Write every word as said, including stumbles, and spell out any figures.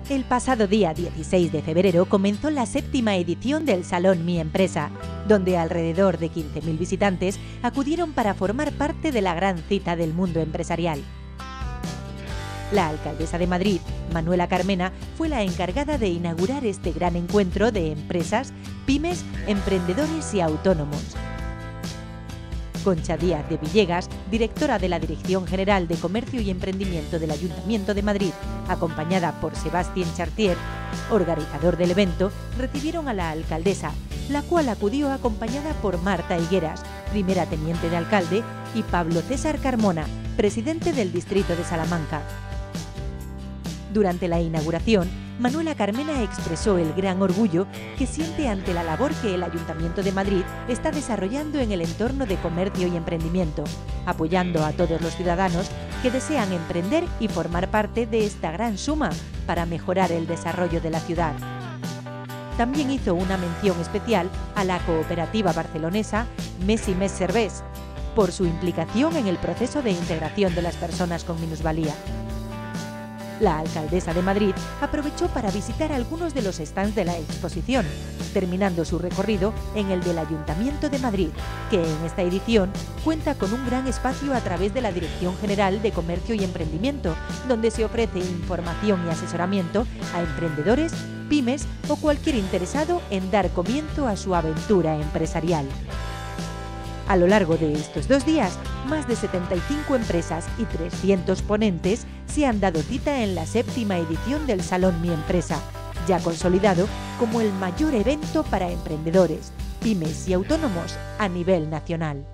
El pasado día dieciséis de febrero comenzó la séptima edición del Salón Mi Empresa, donde alrededor de quince mil visitantes acudieron para formar parte de la gran cita del mundo empresarial. La alcaldesa de Madrid, Manuela Carmena, fue la encargada de inaugurar este gran encuentro de empresas, pymes, emprendedores y autónomos. Concha Díaz de Villegas, directora de la Dirección General de Comercio y Emprendimiento del Ayuntamiento de Madrid, acompañada por Sebastián Chartier, organizador del evento, recibieron a la alcaldesa, la cual acudió acompañada por Marta Higueras, primera teniente de alcalde, y Pablo César Carmona, presidente del distrito de Salamanca. Durante la inauguración, Manuela Carmena expresó el gran orgullo que siente ante la labor que el Ayuntamiento de Madrid está desarrollando en el entorno de comercio y emprendimiento, apoyando a todos los ciudadanos que desean emprender y formar parte de esta gran suma para mejorar el desarrollo de la ciudad. También hizo una mención especial a la cooperativa barcelonesa Mes i Mes Serveis, por su implicación en el proceso de integración de las personas con minusvalía. La alcaldesa de Madrid aprovechó para visitar algunos de los stands de la exposición, terminando su recorrido en el del Ayuntamiento de Madrid, que en esta edición cuenta con un gran espacio a través de la Dirección General de Comercio y Emprendimiento, donde se ofrece información y asesoramiento a emprendedores, pymes o cualquier interesado en dar comienzo a su aventura empresarial. A lo largo de estos dos días, más de setenta y cinco empresas y trescientos ponentes se han dado cita en la séptima edición del Salón Mi Empresa, ya consolidado como el mayor evento para emprendedores, pymes y autónomos a nivel nacional.